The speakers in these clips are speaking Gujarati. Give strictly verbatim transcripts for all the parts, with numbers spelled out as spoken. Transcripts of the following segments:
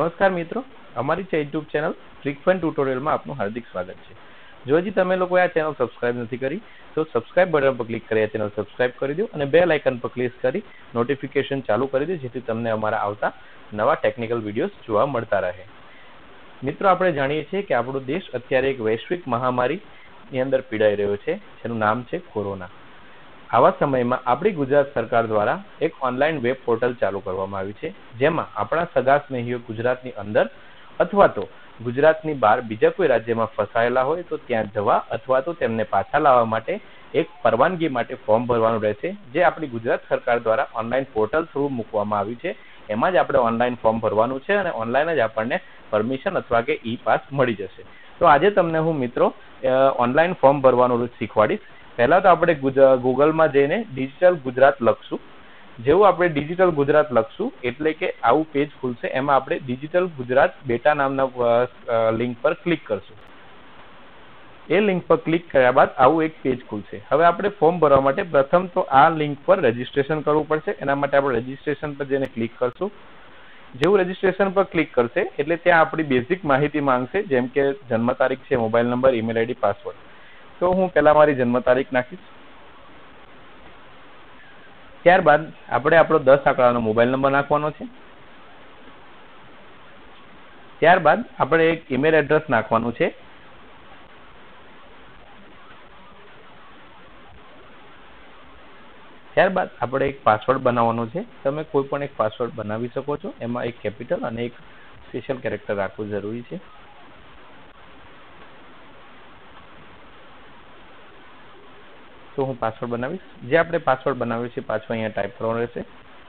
નમસ્કાર મિત્રો, અમારી યુટ્યુબ ચેનલ ફ્રીક્વન્ટ ટ્યુટોરિયલમાં આપનું હાર્દિક સ્વાગત છે। જો હજી તમે લોકો આ ચેનલ સબસ્ક્રાઇબ નથી કરી તો સબસ્ક્રાઇબ બટન પર ક્લિક કરી આ ચેનલ સબસ્ક્રાઇબ કરી દો અને બેલ આઇકન પર ક્લિક કરી નોટિફિકેશન ચાલુ કરી દો જેથી તમને અમારા આવતા નવા ટેકનિકલ વિડિયોઝ જોવા મળતા રહે। મિત્રો, આપણે જાણીએ છીએ કે આપણો દેશ અત્યારે એક વૈશ્વિક મહામારીની અંદર પીડાઈ રહ્યો છે જેનું નામ છે કોરોના। આવા સમયમાં આપણી ગુજરાત સરકાર દ્વારા એક ઓનલાઈન વેબ પોર્ટલ ચાલુ કરવામાં આવ્યું છે જેમાં આપણા સગા સ્નેહીઓ ગુજરાતની અંદર અથવા તો ગુજરાતની બહાર બીજા કોઈ રાજ્યમાં ફસાયેલા હોય તો ત્યાં જવા અથવા તો તેમને પાછા લાવવા માટે એક પરવાનગી માટે ફોર્મ ભરવાનું રહેશે, જે આપણી ગુજરાત સરકાર દ્વારા ઓનલાઈન પોર્ટલ થ્રુ મૂકવામાં આવ્યું છે। એમાં જ આપણે ઓનલાઈન ફોર્મ ભરવાનું છે અને ઓનલાઈન જ આપણને પરમિશન અથવા કે ઈ પાસ મળી જશે। તો આજે તમને હું મિત્રો ઓનલાઈન ફોર્મ ભરવાનું શીખવાડીશ। પહેલા તો આપણે ગૂગલમાં જઈને ડિજિટલ ગુજરાત લખશું। જેવું આપણે ડિજિટલ ગુજરાત લખશું એટલે કે આવું પેજ ખુલશે। એમાં આપણે ડિજિટલ ગુજરાત બેટા નામના લિંક પર ક્લિક કરશું। એ લિંક પર ક્લિક કર્યા બાદ આવું એક પેજ ખુલશે। હવે આપણે ફોર્મ ભરવા માટે પ્રથમ તો આ લિંક પર રજીસ્ટ્રેશન કરવું પડશે। એના માટે આપણે રજીસ્ટ્રેશન પર જઈને ક્લિક કરશું। જેવું રજીસ્ટ્રેશન પર ક્લિક કરશે એટલે ત્યાં આપણી બેઝિક માહિતી માંગશે, જેમ કે જન્મ તારીખ છે, mobile number, email ID, password. તો હું પહેલા મારી જન્મ તારીખ નાખીશ। ત્યારબાદ આપણે આપણો દસ આંકડાનો મોબાઈલ નંબર નાખવાનો છે। ત્યારબાદ આપણે એક ઈમેલ એડ્રેસ નાખવાનું છે। ત્યારબાદ આપણે એક પાસવર્ડ બનાવવાનો છે। તમે કોઈ પણ એક પાસવર્ડ બનાવી શકો છો। એમાં એક કેપિટલ અને એક સ્પેશિયલ કેરેક્ટર રાખવું જરૂરી છે। તો હું પાસવર્ડ બનાવીશ। જે આપણે પાસવર્ડ બનાવ્યો છે પાછો અહીંયા ટાઈપ કરવાનો રહેશે।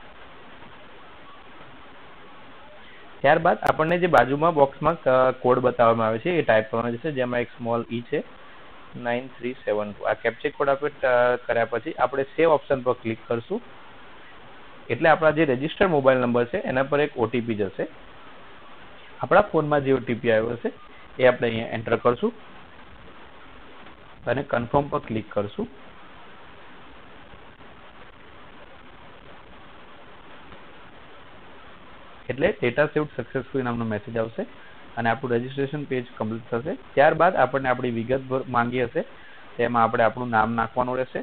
ત્યારબાદ આપણને જે બાજુમાં બોક્સમાં કોડ બતાવવામાં આવે છે એ ટાઈપ કરવાનો રહેશે, જેમાં એક સ્મોલ ઈ છે, નાઇન થ્રી સેવન ટુ। આ કેપ્ચા કોડ આપણે કર્યા પછી આપણે સેવ ઓપ્શન પર ક્લિક કરશું એટલે આપણા જે રજિસ્ટર્ડ મોબાઈલ નંબર છે એના પર એક ઓટીપી જશે। આપણા ફોનમાં જે ઓટીપી આવ્યો હશે એ આપણે અહીંયા એન્ટર કરશું અને કન્ફર્મ પર ક્લિક કરશું। એટલે ડેટા સેવ્ડ સક્સેસફુલી નામનો મેસેજ આવશે અને આપણું રજીસ્ટ્રેશન પેજ કમ્પ્લીટ થશે। ત્યારબાદ આપણને આપણી વિગત માંગી હશે તેમાં આપણે આપણું નામ નાખવાનું રહેશે।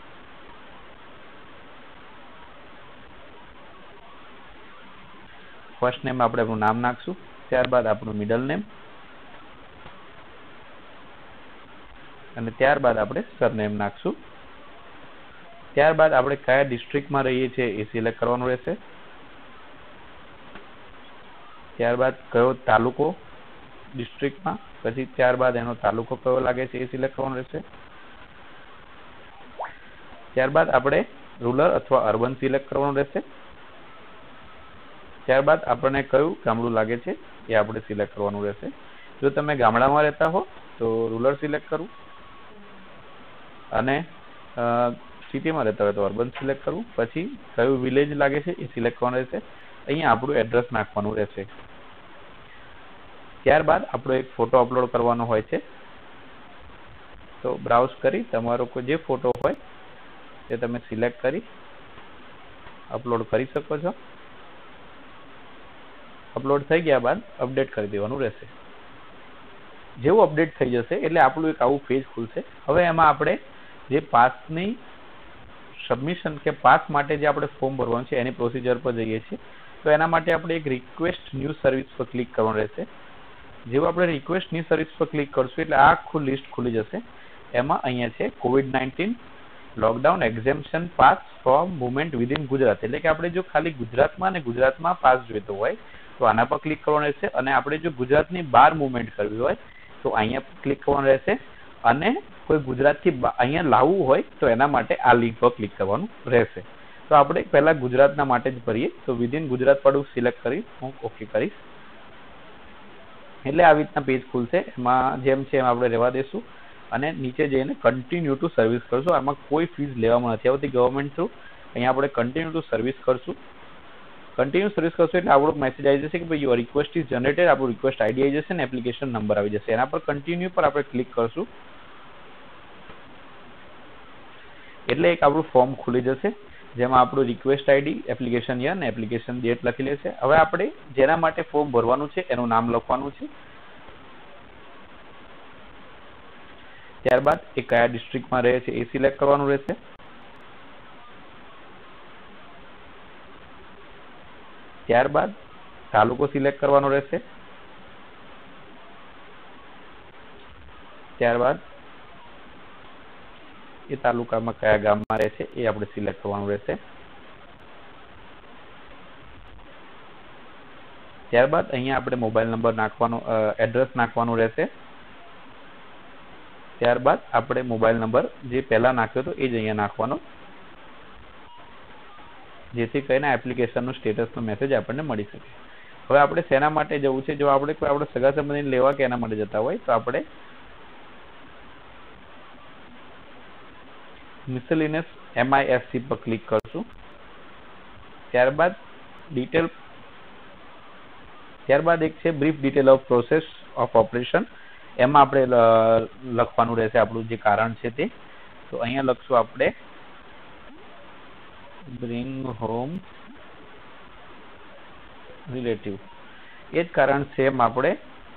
ફર્સ્ટ નેમ આપણે આપણું નામ નાખશું। ત્યારબાદ આપણું મિડલ નેમ અને ત્યારબાદ આપણે સરનેમ નાખશું। ત્યારબાદ આપણે કયા ડિસ્ટ્રિક્ટમાં રહીએ છીએ એ સિલેક્ટ કરવાનું રહેશે। ત્યારબાદ કયો તાલુકો ડિસ્ટ્રિક્ટમાં, પછી ત્યારબાદ એનો તાલુકો કયો લાગે છે એ સિલેક્ટ કરવાનો રહેશે। ત્યારબાદ આપણે રૂરલ અથવા અર્બન સિલેક્ટ કરવાનું રહેશે। ત્યારબાદ આપણને કયું ગામડું લાગે છે એ આપણે સિલેક્ટ કરવાનું રહેશે। જો તમે ગામડામાં રહેતા હો તો રૂરલ સિલેક્ટ કરવું અને સિટીમાં રહેતા હોય તો અર્બન સિલેક્ટ કરવું। પછી કયું વિલેજ લાગે છે એ સિલેક્ટ કરવાનું રહેશે। અહીંયા આપણું એડ્રેસ નાખવાનું રહેશે। ત્યારબાદ આપણો એક ફોટો અપલોડ કરવાનો હોય છે, તો બ્રાઉઝ કરી તમારો કોઈ જે ફોટો હોય એ તમે સિલેક્ટ કરી અપલોડ કરી શકો છો। અપલોડ થઈ ગયા બાદ અપડેટ કરી દેવાનું રહેશે। જેવું અપડેટ થઈ જશે એટલે આપણું એક આવું પેજ ખુલશે। હવે એમાં આપણે જે પાસની સબમિશન કે પાસ માટે જે આપણે ફોર્મ ભરવાનું છે એની પ્રોસિજર પર જઈએ છીએ। તો એના માટે આપણે એક રિક્વેસ્ટ ન્યૂ સર્વિસ પર ક્લિક કરવાનું રહેશે। જેવું આપણે રિક્વેસ્ટ ન્યૂ સર્વિસ પર ક્લિક કરશું એટલે આ આખું લિસ્ટ ખુલી જશે। એમાં અહીંયા છે COVID nineteen lockdown exemption pass from movement within Gujarat, એટલે કે આપણે જો ખાલી ગુજરાતમાં અને ગુજરાતમાં પાસ જોઈતો હોય તો આના પર ક્લિક કરવાનું રહેશે અને આપણે જો ગુજરાતની બહાર મુવમેન્ટ કરવી હોય તો અહીંયા ક્લિક કરવાનું રહેશે અને કોઈ ગુજરાતથી અહીંયા લાવવું હોય તો એના માટે આ લિંક પર ક્લિક કરવાનું રહેશે। તો આપણે પહેલા ગુજરાતના માટે જ ભરીએ તો વિધિન ગુજરાત પડું સિલેક્ટ કરી હું ઓકે કરીશ એટલે આવી રીતના પેજ ખુલશે। એમાં જેમ છે એમ આપણે રહેવા દઈશું અને નીચે જઈને કન્ટિન્યુ ટુ સર્વિસ કરશું। આમાં કોઈ ફીસ લેવામાં નથી આવતી ગવર્મેન્ટ થ્રુ। અહીંયા આપણે કન્ટિન્યુ ટુ સર્વિસ કરશું। કન્ટિન્યુ સર્વિસ કરશું એટલે આપણો મેસેજ આવી જશે કે ભાઈ યોર રિક્વેસ્ટ ઇઝ જનરેટેડ, આપણું રિક્વેસ્ટ આઈડી આવી જશે ને એપ્લિકેશન નંબર આવી જશે। એના પર કન્ટિન્યુ પર આપણે ક્લિક કરશું એટલે એક આપણું ફોર્મ ખુલી જશે। જેમાં આપણું રિક્વેસ્ટ આઈડી, એપ્લિકેશન યર અને એપ્લિકેશન ડેટ લખી લેશે. હવે આપણે જેના માટે ફોર્મ ભરવાનું છે એનું નામ લખવાનું છે. ત્યારબાદ એ કયા ડિસ્ટ્રિક્ટમાં રહે છે એ સિલેક્ટ કરવાનું રહેશે. ત્યારબાદ તાલુકો સિલેક્ટ કરવાનો રહેશે. ત્યારબાદ એ તાલુકામાં કયા ગામમાં રહે છે એ આપણે સિલેક્ટ કરવાનું રહેશે. ત્યારબાદ અહીંયા આપણે મોબાઈલ નંબર નાખવાનો, એડ્રેસ નાખવાનું રહેશે. ત્યારબાદ આપણે મોબાઈલ નંબર જે પહેલા નાખ્યો હતો એ જ અહીંયા નાખવાનો, જેથી કરીને એપ્લિકેશનનું સ્ટેટસનો મેસેજ આપણને મળી શકે. હવે આપણે શેના માટે જવું છે? જો આપણે કોઈ આપણે સગા સંબંધીને લેવા કે એના માટે જતા હોય તો આપણે miscellaneous M I F C પર ક્લિક કરશું. ત્યારબાદ ડિટેલ ત્યારબાદ એક છે brief detail of process of operation. એમાં આપણે લખવાનું રહેશે આપણું જે કારણ છે તે. તો અહીંયા લખશું આપણે બ્રિંગ હોમ રિલેટિવ. એ જ કારણ છે એમ આપણે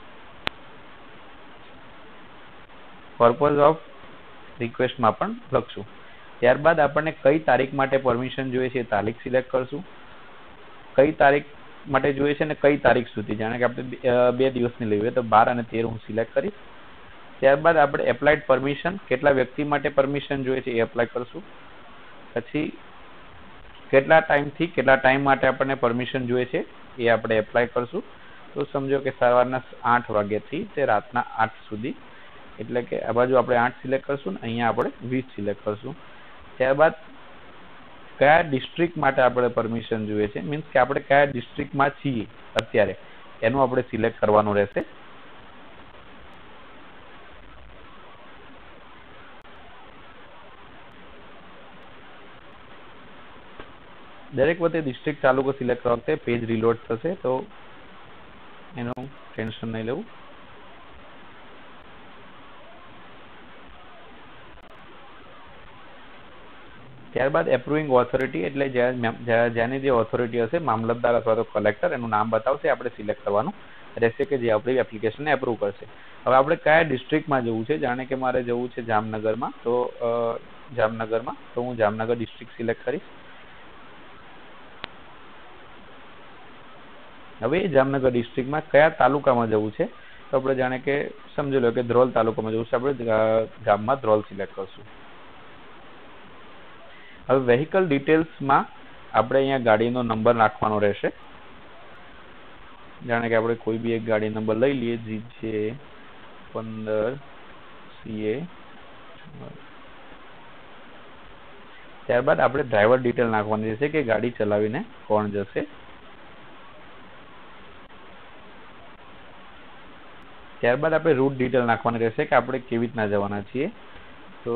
પર્પઝ ઓફ રિક્વેસ્ટમાં પણ લખશું. ત્યારબાદ આપણને કઈ તારીખ માટે પરમિશન જોઈએ છે એ તારીખ સિલેક્ટ કરશું. કઈ તારીખ માટે જોઈએ છે ને કઈ તારીખ સુધી, જાણે કે આપણે બે દિવસની લેવી હોય તો બાર અને તેર હું સિલેક્ટ કરીશ. ત્યારબાદ આપણે એપ્લાઇડ પરમિશન, કેટલા વ્યક્તિ માટે પરમિશન જોઈએ છે એ એપ્લાય કરશું. પછી કેટલા ટાઈમથી કેટલા ટાઈમ માટે આપણને પરમિશન જોઈએ છે એ આપણે એપ્લાય કરશું. તો સમજો કે સવારના આઠ વાગ્યાથી તે રાતના આઠ સુધી, એટલે કે આ બાજુ આપણે આઠ સિલેક્ટ કરશું ને અહીંયા આપણે વીસ સિલેક્ટ કરશું. ત્યારબાદ કયા ડિસ્ટ્રિક્ટ માટે આપણે પરમિશન જોઈએ છે, મીન્સ કે આપણે કયા ડિસ્ટ્રિક્ટમાં છીએ અત્યારે એનું આપણે સિલેક્ટ કરવાનું રહેશે. દરેક વખતે ડિસ્ટ્રિક્ટ તાલુકો સિલેક્ટ કરવા વખતે પેજ રીલોડ થશે, તો એનું ટેન્શન નહીં લેવું. ત્યારબાદ એપ્રુવિંગ ઓથોરિટી, એટલે જેની જે ઓથોરિટી હશે, મામલતદાર અથવા તો કલેક્ટર, એનું નામ બતાવશે, આપણે સિલેક્ટ કરવાનું રહેશે કે જે આપણી એપ્લિકેશનને એપ્રુવ કરશે. હવે આપણે કયા ડિસ્ટ્રિક્ટમાં જવું છે, જાણે કે મારે જવું છે જામનગરમાં, તો જામનગરમાં તો હું જામનગર ડિસ્ટ્રિક્ટ સિલેક્ટ કરીશ. હવે જામનગર ડિસ્ટ્રિક્ટમાં કયા તાલુકામાં જવું છે, તો આપણે જાણે કે સમજી લો કે ધ્રોલ તાલુકામાં જવું છે, આપણે ગામમાં ધ્રોલ સિલેક્ટ કરશું. હવે વેહિકલ ડિટેલ્સમાં આપણે અહીંયા ગાડીનો નંબર નાખવાનો રહેશે. જાણે કે આપણે કોઈ બી એક ગાડી નંબર લઈ લઈએ, જી જે પંદર સી એ. ત્યારબાદ આપણે ડ્રાઈવર ડિટેલ નાખવાની રહેશે કે ગાડી ચલાવીને કોણ જશે. ત્યારબાદ આપણે રૂટ ડિટેલ નાખવાની રહેશે કે આપણે કેવી રીતના જવાના છીએ. તો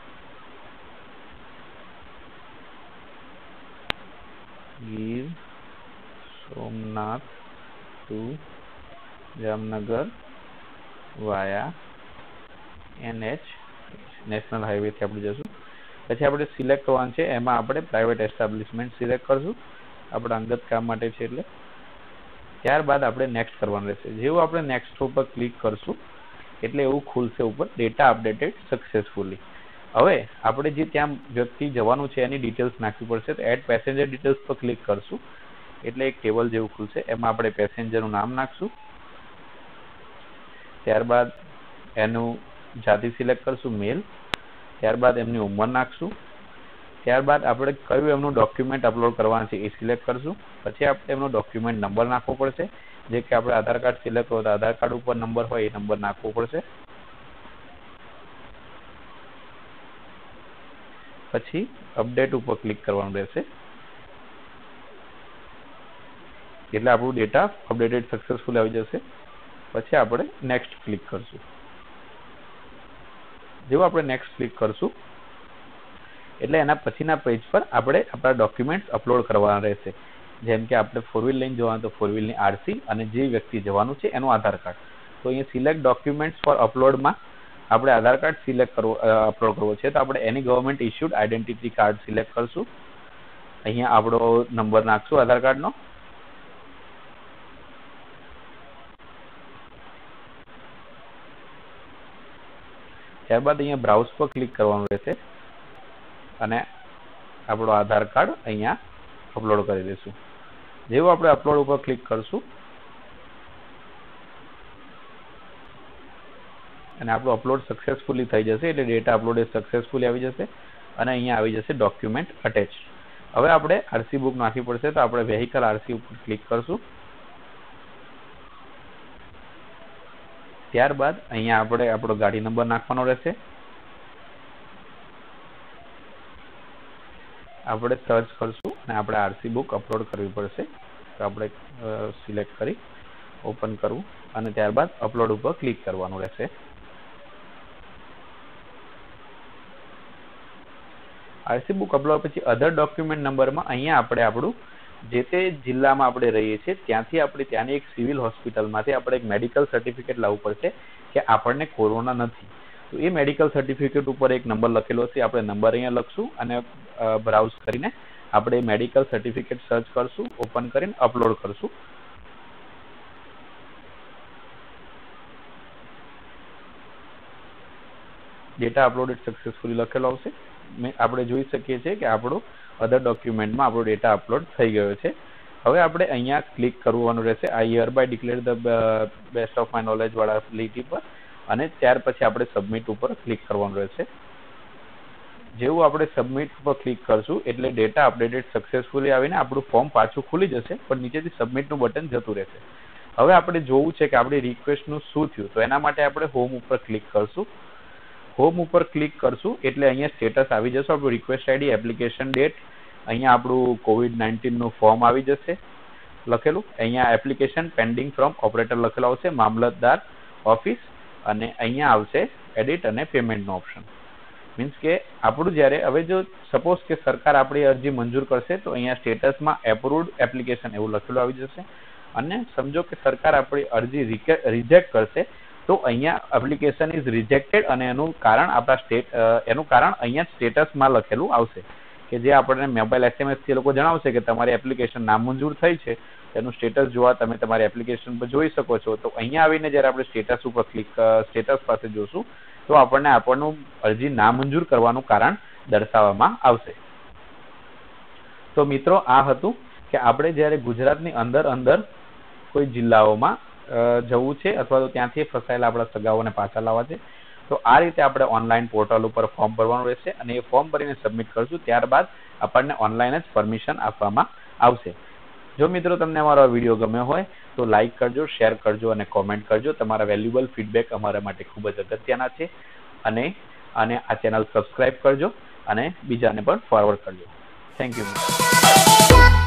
Gir Somnath to Jamnagar via N H national હાઈવેથી આપણે જશું. પછી આપણે સિલેક્ટ કરવાનું છે, એમાં આપણે પ્રાઇવેટ એસ્ટાબ્લિશમેન્ટ સિલેક્ટ કરશું, આપણા અંગત કામ માટે છે એટલે. ત્યારબાદ આપણે નેક્સ્ટ કરવાનું રહેશે. જેવું આપણે નેક્સ્ટ ઉપર ક્લિક કરશું એટલે એવું ખુલશે ઉપર ડેટા અપડેટેડ સક્સેસફુલી. હવે આપણે જે ત્યાં વ્યક્તિ જવાનું છે એની ડિટેલ્સ નાખવી પડશે, તો એડ પેસેન્જર ડિટેલ્સ પર ક્લિક કરશું એટલે એક ટેબલ જેવું ખુલશે. એમાં આપણે પેસેન્જરનું નામ નાખશું. ત્યારબાદ એનું જાતિ સિલેક્ટ કરશું, મેલ. ત્યારબાદ એમની ઉંમર નાખશું. ત્યારબાદ આપણે કયું એમનું ડોક્યુમેન્ટ અપલોડ કરવાનું છે એ સિલેક્ટ કરશું. પછી આપણે એમનો ડોક્યુમેન્ટ નંબર નાખવો પડશે, જે કે આપણે આધાર કાર્ડ સિલેક્ટ કરો તો આધાર કાર્ડ ઉપર નંબર હોય એ નંબર નાખવો પડશે. પછી અપડેટ ઉપર ક્લિક કરવાનું રહેશે એટલે આપણું ડેટા અપડેટેડ સક્સેસફુલ આવી જશે. પછી આપણે નેક્સ્ટ ક્લિક કરશું. જેવું આપણે નેક્સ્ટ ક્લિક કરશું એટલે એના પછીના પેજ પર આપણે આપણા ડોક્યુમેન્ટ્સ અપલોડ કરવાના રહેશે. જેમ કે આપણે ફોર વ્હીલ લઈને જવાનું તો ફોર વ્હીલની આરસી અને જે વ્યક્તિ જવાનું છે એનું આધાર કાર્ડ. તો અહીંયા સિલેક્ટ ડોક્યુમેન્ટ્સ ફોર અપલોડમાં આપણે આધાર કાર્ડ સિલેક્ટ કરવો અપલોડ કરવો છે, તો આપણે એની government issued identity card select કરશું. અહીંયા આપણો નંબર નાખશું આધાર કાર્ડનો. ત્યારબાદ અહીંયા બ્રાઉઝ પર ક્લિક કરવાનું રહેશે અને આપણો આધાર કાર્ડ અહીંયા અપલોડ કરી દઈશું. જેવું આપણે અપલોડ ઉપર ક્લિક કરશું અને આપણું અપલોડ સક્સેસફુલી થઈ જશે, એટલે ડેટા અપલોડ સક્સેસફુલી આવી જશે અને અહીંયા આવી જશે ડોક્યુમેન્ટ અટેચ. હવે આપણે આરસી બુક નાખવી પડશે, તો આપણે વેહિકલ આરસી ઉપર ક્લિક કરશું. ત્યારબાદ અહીંયા આપણે આપણો ગાડી નંબર નાખવાનો રહેશે. આપણે સર્ચ કરશું અને આપણે આરસી બુક અપલોડ કરવી પડશે, તો આપણે સિલેક્ટ કરી ઓપન કરવું અને ત્યારબાદ અપલોડ ઉપર ક્લિક કરવાનું રહેશે. આરસી બુક અપલોડ પછી અધર ડોક્યુમેન્ટ નંબરમાં અહીંયા આપણે આપણું જે તે જિલ્લામાં આપણે રહીએ છીએ ત્યાંથી આપણે ત્યાંની એક સિવિલ હોસ્પિટલમાંથી આપણે એક મેડિકલ સર્ટિફિકેટ લાવવું પડશે કે આપણને કોરોના નથી. તો એ મેડિકલ સર્ટિફિકેટ ઉપર એક નંબર લખેલો છે, આપણે નંબર અહીંયા લખશું અને બ્રાઉઝ કરીને આપણે મેડિકલ સર્ટિફિકેટ સર્ચ કરશું, ઓપન કરીને અપલોડ કરશું. ડેટા અપલોડેડ સક્સેસફુલી લખેલો આવશે. આપણે જોઈ શકીએ છીએ કે આપણું અધર ડોક્યુમેન્ટમાં આપણો ડેટા અપલોડ થઈ ગયો છે. હવે આપણે અહીંયા ક્લિક કરવાનું રહેશે I hereby declare the best of my knowledge વાળા લીટી પર અને ત્યાર પછી આપણે સબમિટ ઉપર ક્લિક કરવાનું રહેશે. જેવું આપણે સબમિટ ઉપર ક્લિક કરશું એટલે ડેટા અપડેટેડ સક્સેસફુલી આવીને આપણું ફોર્મ પાછું ખુલી જશે, પણ નીચેથી સબમિટનું બટન જતું રહેશે. હવે આપણે જોવું છે કે આપણી રિક્વેસ્ટનું શું થયું, તો એના માટે આપણે હોમ ઉપર ક્લિક કરશું. હોમ ઉપર ક્લિક કરશું એટલે અહીંયા સ્ટેટસ આવી જશે, આપણું રિક્વેસ્ટ આઈડી, એપ્લિકેશન ડેટ, અહીંયા આપણું કોવિડ નાઇન્ટીન નું ફોર્મ આવી જશે લખેલું. અહીંયા એપ્લિકેશન પેન્ડિંગ ફ્રોમ ઓપરેટર લખેલું આવશે, મામલતદાર ઓફિસ, અને અહીંયા આવશે એડિટ અને પેમેન્ટનો ઓપ્શન. મીન્સ કે આપણું જ્યારે હવે જો સપોઝ કે સરકાર આપણી અરજી મંજૂર કરશે તો અહીંયા સ્ટેટસમાં એપ્રુવડ એપ્લિકેશન એવું લખેલું આવી જશે, અને સમજો કે સરકાર આપણી અરજી રિજેક્ટ કરશે તો અહીંયા એપ્લિકેશન ઇઝ રિજેક્ટેડ અને એનું કારણ આપણા સ્ટેટ એનું કારણ અહીંયા સ્ટેટસમાં લખેલું આવશે કે જે આપણને મોબાઈલ એસએમએસ થી લોકો જણાવશે કે તમારી એપ્લિકેશન નામંજૂર થઈ છે. એનું સ્ટેટસ જોવા તમે તમારી એપ્લિકેશન પર જોઈ શકો છો. તો અહીંયા આવીને જ્યારે આપણે સ્ટેટસ ઉપર ક્લિક સ્ટેટસ પાસે જોશું તો આપણને આપણનું અરજી નામંજૂર કરવાનું કારણ દર્શાવવામાં આવશે. તો મિત્રો આ હતું કે આપણે જ્યારે ગુજરાતની અંદર અંદર કોઈ જિલ્લાઓમાં જવું છે અથવા તો ત્યાંથી ફસાયેલા આપણા સગાઓને પાછા લાવવા છે તો આ રીતે આપણે ઓનલાઈન પોર્ટલ ઉપર ફોર્મ ભરવાનું રહેશે અને એ ફોર્મ ભરીને સબમિટ કરશું. ત્યારબાદ આપણને ઓનલાઈન જ પરમિશન આપવામાં આવશે. જો મિત્રો તમને અમારો વિડીયો ગમ્યો હોય તો લાઈક કરજો, શેર કરજો અને કોમેન્ટ કરજો. તમારા વેલ્યુએબલ ફીડબેક અમારા માટે ખૂબ જ અગત્યના છે અને અને આ ચેનલ સબસ્ક્રાઇબ કરજો અને બીજાને પણ ફોરવર્ડ કરજો. Thank you.